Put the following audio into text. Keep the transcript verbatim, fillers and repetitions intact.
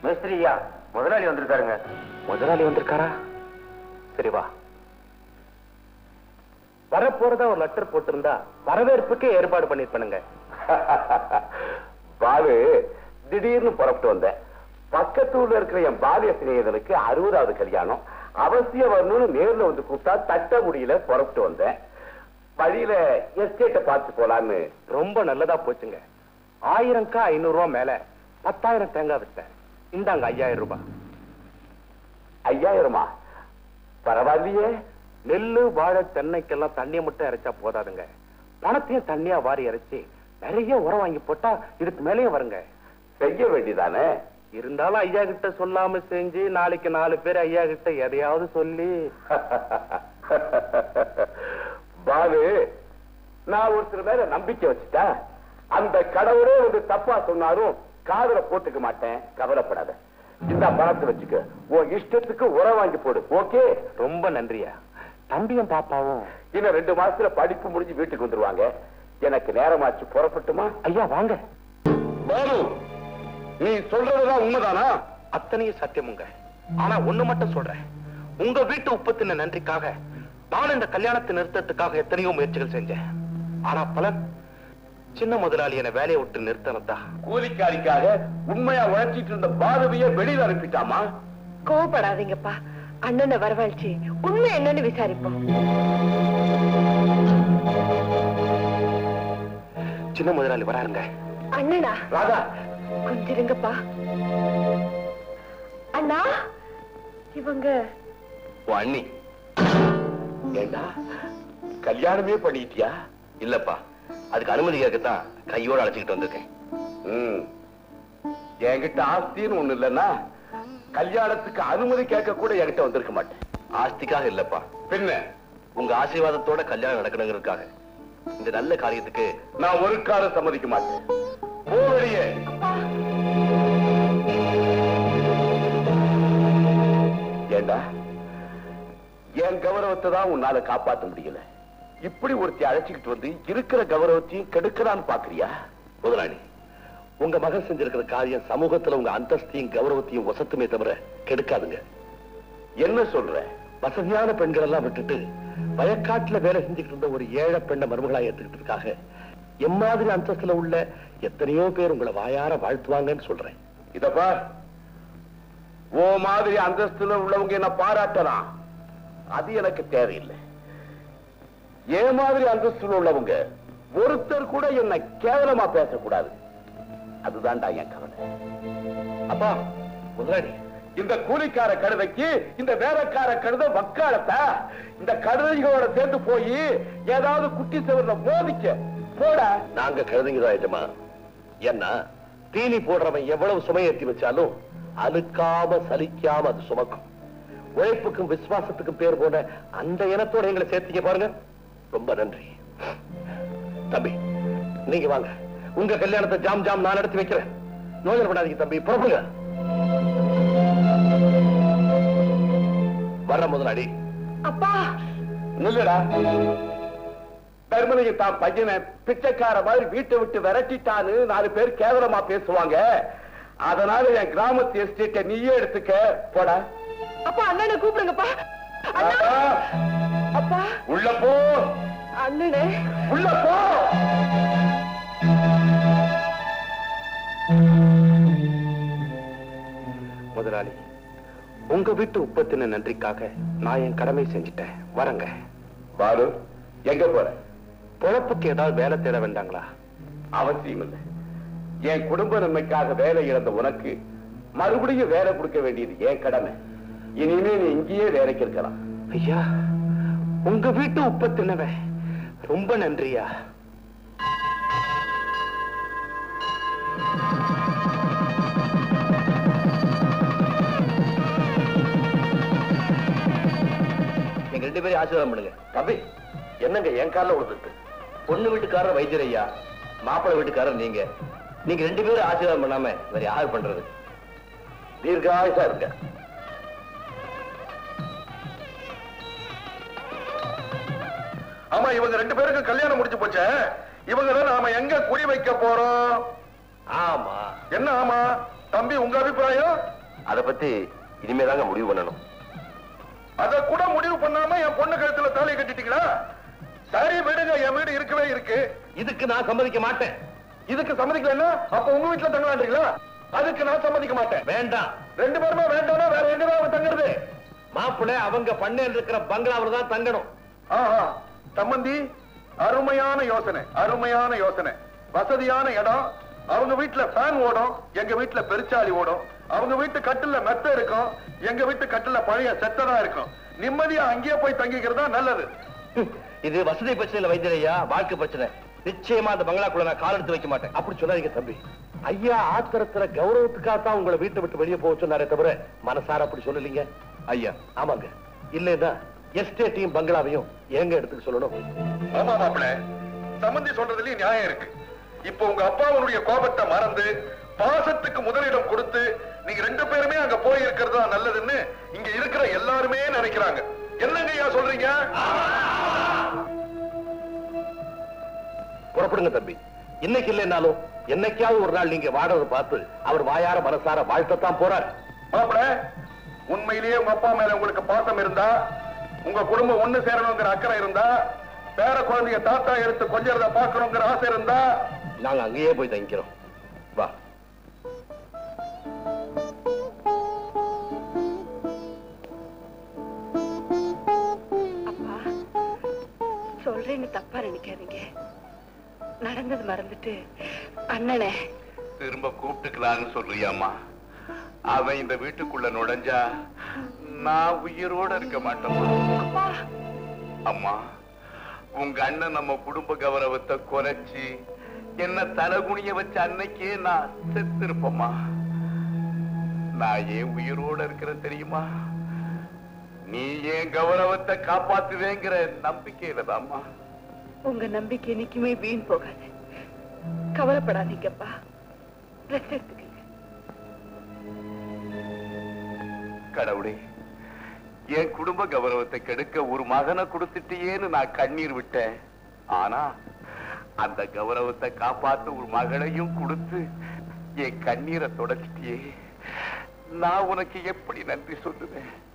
மேஸ்திரியா, முதலாளி வந்திருக்காருங்க. முதலாளி வந்திருக்காரா? சரி வா. வரப்போறதா ஒரு லெட்டர் போட்டிருந்தா வரவேற்புக்கு ஏற்பாடு பண்ணிருப்பனுங்க. பாலு, திடீர்னு புறப்பட்டு வந்தேன். பக்கத்தூர்ல இருக்கிற என் பாலிய சிநேகிதனுக்கு அறுபதாவது கல்யாணம், அவசியம் வரணும்னு நேர்ல வந்து கூப்பிட்டா தட்ட முடியல, புறப்பட்டு வந்தேன். வழியில எஸ்டேட்டை பார்த்து போலான்னு. ரொம்ப நல்லதா போச்சுங்க. ஆயிரம்க்கா ஐநூறு ரூபாய் மேல பத்தாயிரம் தேங்காய் வித்தேன். இந்தாங்க ஐயாயிரம் ரூபாய். ஐயாயிரமா? பரவாயில்லையே. நெல்லு வாழை தென்னைக்கெல்லாம் தண்ணியை மட்டும் இறைச்சா போதாதுங்க, பணத்தையும் தண்ணியா வாரி இறைச்சி நிறைய உரம் வாங்கி போட்டா இதுக்கு மேலேயும் வருங்க. செய்ய வேண்டியதானே? இருந்தாலும் ஐயா கிட்ட சொல்லாம செஞ்சு நாளைக்கு நாலு பேர் ஐயா கிட்ட எதையாவது சொல்லி. பாலு, நான் ஒருத்தர் மேல நம்பிக்கை வச்சுட்டா அந்த கடவுளே வந்து தப்பா சொன்னாலும் காதுல போட்டுக்க மாட்டேன். கவலைப்படாத. இந்த பணத்தை வச்சுக்க, உன் இஷ்டத்துக்கு உரம் வாங்கி போடு. ஓகே? ரொம்ப நன்றியா. தம்பியும் பாப்பாவும் இன்னும் ரெண்டு மாசத்துல படிப்பு முடிஞ்சு வீட்டுக்கு வந்துருவாங்க. எனக்கு நேரமாச்சு, புறப்பட்டுமா? ஐயா வாங்க. பாலு, நீ சொல்றதுதான் உண்மைதானா? அத்தனையும் சத்தியமுங்க. ஆனா ஒண்ணு மட்டும் சொல்றேன், உங்க வீட்டு உப்பத்தின நன்றிக்காக நான் இந்த கல்யாணத்தை நிறுத்தத்துக்காக எத்தனையோ முயற்சிகள் செஞ்சேன். ஆனா பலன் சின்ன முதலாளி என்ன வேலையை விட்டு நிறுத்தனதா. கூலிக்காரிக்காக உண்மையா உழைச்சிட்டு இருந்த பாலுவையே வெளியில அனுப்பிட்டாமா? கோவப்படாதீங்கப்பா, அண்ணனை வரவழைச்சு உண்மை என்னன்னு விசாரிப்போம். சின்ன முதலாளி வராருங்க. அண்ணனா? ராதா, கொஞ்சம் இருங்கப்பா. அண்ணா, இவங்க அண்ணி. ஏண்டா கல்யாணமே பண்ணிட்டியா? இல்லப்பா, அதுக்கு அனுமதி கேட்கத்தான் கையோட அழைச்சிக்கிட்டு வந்திருக்கேன். என்கிட்ட ஆஸ்தின்னு ஒண்ணு இல்லன்னா கல்யாணத்துக்கு அனுமதி கேட்க கூட என்கிட்ட வந்திருக்க மாட்டேன். ஆஸ்திக்காக இல்லப்பா, பின்ன உங்க ஆசீர்வாதத்தோட கல்யாணம் நடக்கணுங்கிறதுக்காக. இந்த நல்ல காரியத்துக்கு நான் ஒரு காலம் சம்மதிக்க மாட்டேன். போ வெளியே. ஏண்டா என் கௌரவத்தை தான் உன்னால காப்பாற்ற முடியல. இப்படி ஒருத்தி அழைச்சிக்கிட்டு வந்து இருக்கிற கௌரவத்தையும் கெடுக்கலான்னு பாக்குறியா? முதலாளி, உங்க மகன் செஞ்சிருக்கிற காரியம் சமூகத்துல உங்க அந்தஸ்தையும் கௌரவத்தையும் வசத்துமே தவிர கெடுக்காதுங்க. என்ன சொல்ற? வசதியான பெண்கள் எல்லாம் விட்டுட்டு வயக்காட்டுல வேலை செஞ்சுக்கிட்டு இருந்த ஒரு ஏழை பெண்ணை மருமகளா ஏத்துக்கிட்டு இருக்காக. எம்மாதிரி அந்தஸ்துல உள்ள எத்தனையோ பேர் உங்களை வாயார வாழ்த்துவாங்கன்னு சொல்றேன். இதப்பா, ஓ மாதிரி அந்தஸ்துல உள்ளவங்க என்ன பாராட்டலாம், அது எனக்கு தேவையில்லை. ஏ மாதிரி அந்தஸ்துல உள்ளவங்க ஒருத்தர் கூட என்ன கேவலமா பேசக்கூடாது. அதுதான்டா என் கவலை. அப்பா முதலாளி, இந்த கூலிக்கார கழுதைக்கு இந்த வேலைக்கார கழுதை வக்காலத்தா? இந்த கழுதைகளோட சேர்ந்து போய் ஏதாவது குட்டி செவர்ல மோதிக்க போட. நாங்க கழுதைங்கதான் எஜமா. ஏன்னா தீனி போடுறவன் எவ்வளவு சுமையேற்றி வச்சாலும் அழுக்காம சலிக்காம அது சுமக்கும். உழைப்புக்கும் விசுவாசத்துக்கும் பேர் போன அந்த இனத்தோட எங்களை சேர்த்தீங்க பாருங்க. ரொம்ப நன்றி. தம்பி நீங்க வாங்க, உங்க கல்யாணத்தை ஜாம் ஜாம் நான் எடுத்து வைக்கிறேன். நோயல் பண்ணாதீங்க தம்பி, புறப்படுங்க. வர்ற முதலாளி. அப்பா இல்லடா, தர்மலிங்க தான் பையனை பிச்சைக்கார மாதிரி வீட்டை விட்டு விரட்டிட்டான்னு நாலு பேர் கேவலமா பேசுவாங்க. அதனால என் கிராமத்து எஸ்டேட்டை நீயே எடுத்துக்க போடா. அப்பா அண்ணனை கூப்பிடுங்கப்பா. அப்பா உள்ள போ. அண்ணனே உள்ள போ. முதலாளி, உங்க வீட்டு உப்பத்தின நன்றிக்காக நான் என் கடமை செஞ்சுட்டேன். வரங்க. பாரு, எங்க போற? பொழப்புக்கு ஏதாவது வேலை தேட வேண்டாங்களா? அவசியம் இல்லை. என் குடும்ப நன்மைக்காக வேலை இழந்த உனக்கு மறுபடியும் வேலை கொடுக்க வேண்டியது என் கடமை. இனிமே நீ இங்கேயே வேலைக்கு இருக்கலாம். ஐயா, உங்க வீட்டு உப்பத்தினவ ரொம்ப நன்றியா. எங்க ரெண்டு பேரும் ஆசீர்வாதம் பண்ணுங்க. தம்பி, என்னங்க என் காலில் விழுந்துட்டு? பொண்ணு வீட்டுக்காரர் வைத்தியர் ஐயா, மாப்பிள்ளை வீட்டுக்காரர் நீங்க. நீங்க ரெண்டு பேரும் ஆசீர்வாதம் பண்ணாம வேற யார் பண்றது? தீர்காயுசா இருங்க. ஆமா, இவங்க ரெண்டு பேருக்கு கல்யாணம் முடிச்சு போச்சே, இவங்க நாம எங்க குடி வைக்க போறோம்? ஆமா. என்ன ஆமா? தம்பி உங்க அபிப்பிராயம்? அத பத்தி இனிமேதாங்க முடிவு பண்ணணும். அத கூட முடிவு பண்ணாம என் பொண்ணு கழுத்துல தாலியை கட்டிட்டீங்களா? சரி விடுங்க, என் வீடு இருக்கவே இருக்கு. இதுக்கு நான் சம்மதிக்க மாட்டேன். இதுக்கு சம்மதிக்கலன்னா அப்ப உங்க வீட்டுல தங்கலான்றீங்களா? அதுக்கு நான் சம்மதிக்க மாட்டேன். வேண்டாம். ரெண்டு பேருமே வேண்டாம்னா வேற எங்கதான் அவங்க தங்குறது? மாப்பிள்ளை அவங்க பண்ணையில் இருக்கிற பங்களாவில் தான் தங்கணும். ஆஹா சம்பந்தி, அருமையான யோசனை, அருமையான யோசனை. வசதியான இடம், அவங்க வீட்டுல ஃபேன் ஓடும், எங்க வீட்டுல பெருச்சாலி ஓடும். அவங்க வீட்டு கட்டில மெத்த இருக்கும், எங்க வீட்டு கட்டில பழைய செத்ததா இருக்கும். நிம்மதியா அங்கேயே போய் தங்கிக்கிறதா நல்லது. இது வசதி பிரச்சனை இல்ல வைத்தியரையா, வாழ்க்கை பிரச்சனை. நிச்சயமா அந்த பங்களாக்குள்ள நான் கால் எடுத்து வைக்க மாட்டேன். அப்படி சொல்லாதீங்க தம்பி. ஐயா ஆத்திரத்துல கௌரவத்துக்காகத்தான் உங்களை வீட்டை விட்டு வெளியே போக சொன்னாரே தவிர மனசார அப்படி சொல்லலீங்க. ஐயா ஆமாங்க, இல்லைன்னா எஸ்டேட்டையும் பங்களாவையும் எங்க எடுத்துக்க சொல்லணும். ஆமா மாப்பிள்ள, சம்பந்தி சொல்றதுலயும் நியாயம் இருக்கு. இப்ப உங்க அப்பாவுடைய கோபத்தை மறந்து பாசத்துக்கு முதலிடம் கொடுத்து நீங்க ரெண்டு பேருமே அங்க போய் இருக்கிறது தான் நல்லதுன்னு இங்க இருக்கிற எல்லாருமே நினைக்கிறாங்க. என்னங்க ஐயா சொல்றீங்க? புறப்படுங்க தம்பி. இன்னைக்கு இல்லைன்னாலும் என்னைக்காவது ஒரு நாள் நீங்க வாடகை பார்த்து அவர் வாயார மனசார வாழ்த்தத்தான் போறார். மாப்பிள்ள, உண்மையிலேயே உங்க அப்பா மேல உங்களுக்கு பாசம் இருந்தா, உங்க குடும்பம் ஒண்ணு சேரணுங்கிற அக்கறை இருந்தா, பேர குழந்தைய தாத்தா எடுத்து கொஞ்சறத பாக்கணுங்கிற ஆசை இருந்தா, நாங்க அங்கேயே போய் தங்கிக்கிறோம். வா. அப்பா சொல்றேன்னு தப்பா நினைக்காதீங்க. நடந்தது மறந்துட்டு அண்ணனே திரும்ப கூப்பிட்டுக்கலான்னு சொல்றியாமா? அவன் இந்த வீட்டுக்குள்ள நுழைஞ்சா நான் உயிரோட இருக்க மாட்டேன். அம்மா, உங்க அண்ணன் நம்ம குடும்ப கௌரவத்தை குறைச்சி என்ன தலகுனிய வச்ச அன்னைக்கே நான் செத்து இருப்பம்மா. நான் ஏன் உயிரோட இருக்கிறேன் தெரியுமா? நீ ஏன் கௌரவத்தை காப்பாத்துவேங்கிற நம்பிக்கையில தான்மா. உங்க நம்பிக்கை என்னைக்குமே வீண் போகாது. கவலைப்படாதீங்கப்பா. ரெஸ்ட் எடுத்துக்கங்க. கடவுளே, என் குடும்ப கௌரவத்தை கெடுக்க ஒரு மகனை கொடுத்துட்டியேன்னு நான் கண்ணீர் விட்டேன். ஆனா அந்த கௌரவத்தை காப்பாத்து ஒரு மகளையும் கொடுத்து என் கண்ணீரை தொடச்சிட்டியே. நான் உனக்கு எப்படி நன்றி சொல்லுவேன்?